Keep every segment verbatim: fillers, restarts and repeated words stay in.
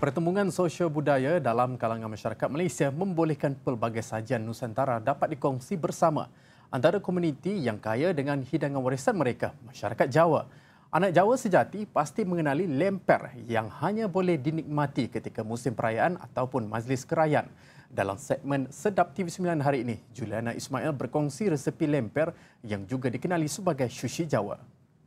Pertembungan sosial budaya dalam kalangan masyarakat Malaysia membolehkan pelbagai sajian Nusantara dapat dikongsi bersama antara komuniti yang kaya dengan hidangan warisan mereka, masyarakat Jawa. Anak Jawa sejati pasti mengenali lemper yang hanya boleh dinikmati ketika musim perayaan ataupun majlis kerajaan. Dalam segmen Sedap T V sembilan hari ini, Juliana Ismail berkongsi resepi lemper yang juga dikenali sebagai sushi Jawa.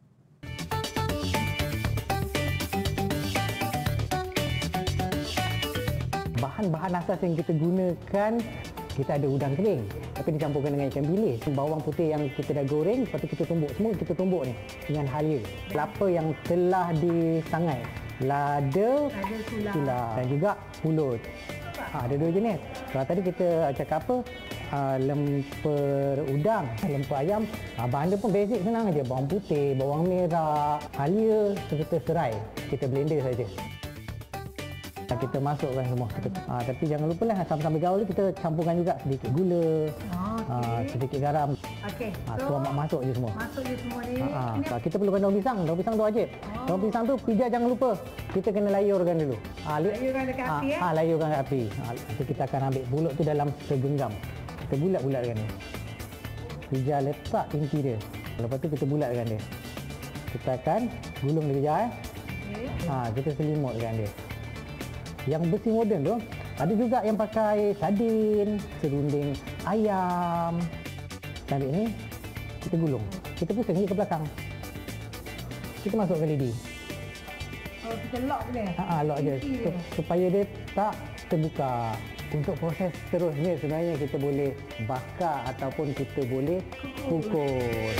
Bahan-bahan asas yang kita gunakan, kita ada udang kering tapi dicampurkan dengan ikan bilis, bawang putih yang kita dah goreng, lepas tu kita tumbuk, semua kita tumbuk ni dengan halia. Kelapa yang telah disangai, lada, tulang dan juga pulut. Ha, ada dua jenis. Kalau tadi kita cakap apa, uh, lemper udang, lemper ayam, ha, bahan dia pun basic, senang aja. Bawang putih, bawang merah, halia serta serai. Kita blender saja. Kita masukkan semua. Kita, ha, tapi jangan lupa lah sambil-sambil gaul kita campurkan juga sedikit gula, oh, okay. ha, sedikit garam. Okey. Ha, so, so masuk je semua. Masuk je semua ni. Ha, ha. Kita perlukan daun pisang. Daun pisang tu wajib. Oh. Daun pisang tu pija jangan lupa. Kita kena layurkan dulu. Ha, layurkan dekat ha, api eh. Ha, layurkan dekat api. Ha, nanti kita akan ambil pulut tu dalam segenggam. Kita bulat-bulatkan dia. Pija letak inti dia. Lepas tu kita bulatkan dia. Kita akan gulung dia kejap eh. Okay. Ha, kita selimutkan dia. Yang besi moden tu, ada juga yang pakai sardin, serunding ayam. Ambil ni, kita gulung. Kita pusing je ke belakang. Kita masukkan lidi. Oh, kita lock dia? Haa, lock je. Supaya dia tak terbuka. Untuk proses seterusnya sebenarnya kita boleh bakar ataupun kita boleh kukus.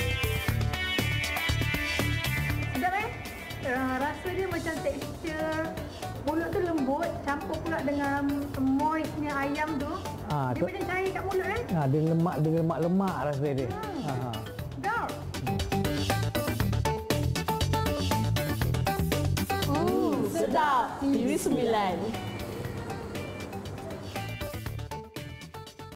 Sedap eh? Uh, rasa dia macam tekstur mulut tu lembut, campur pula dengan moistnya ayam tu. Ha, dia tu, macam cair kat mulut eh. Ha, dia lemak, dia lemak-lemak rasa dia. Hmm. Ha. Sedap. Uh, sedap. T V sembilan.